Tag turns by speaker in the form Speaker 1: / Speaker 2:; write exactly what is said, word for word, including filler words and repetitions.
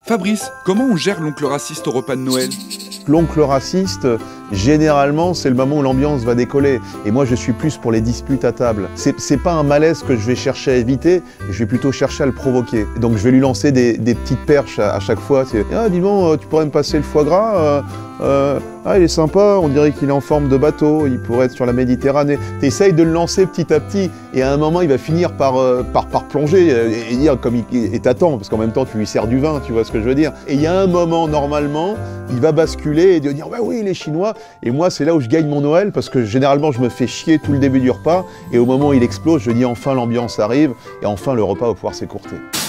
Speaker 1: Fabrice, comment on gère l'oncle raciste au repas de Noël?
Speaker 2: L'oncle raciste, généralement, c'est le moment où l'ambiance va décoller. Et moi, je suis plus pour les disputes à table. C'est, c'est pas un malaise que je vais chercher à éviter, je vais plutôt chercher à le provoquer. Donc je vais lui lancer des, des petites perches à, à chaque fois. C'est, ah, dis donc, tu pourrais me passer le foie gras euh, euh, ah, il est sympa, on dirait qu'il est en forme de bateau, il pourrait être sur la Méditerranée. Tu essayes de le lancer petit à petit, et à un moment, il va finir par, euh, par, par plonger et, et dire comme il et t'attends, parce qu'en même temps, tu lui sers du vin, tu vois ce que je veux dire. Et il y a un moment, normalement, il va basculer et de dire, bah oui, les Chinois. Et moi, c'est là où je gagne mon Noël, parce que généralement, je me fais chier tout le début du repas, et au moment où il explose, je dis, enfin, l'ambiance arrive, et enfin, le repas va pouvoir s'écourter.